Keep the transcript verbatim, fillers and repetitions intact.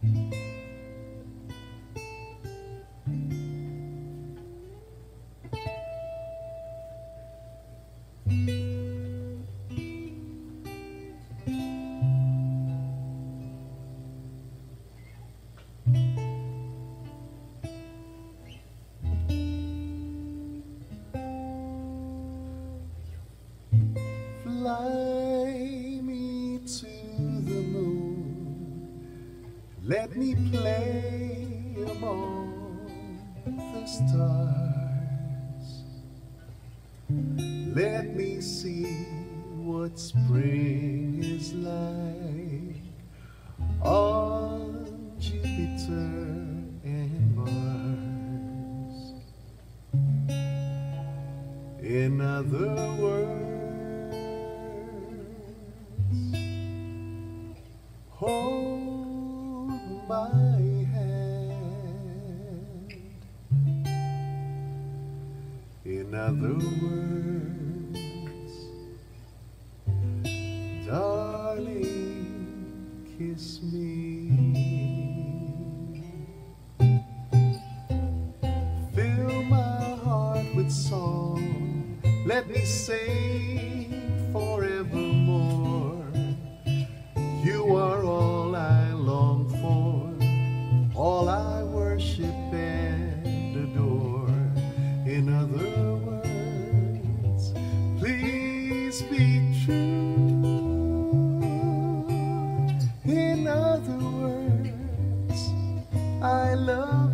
Fly me to the moon, let me play among the stars. Let me see what spring is like on Jupiter and Mars. In other words, hold my hand. In other words, darling, kiss me. Fill my heart with song, let me sing forevermore. You are all I long for, all I worship and adore. In other words, please be true. In other words, I love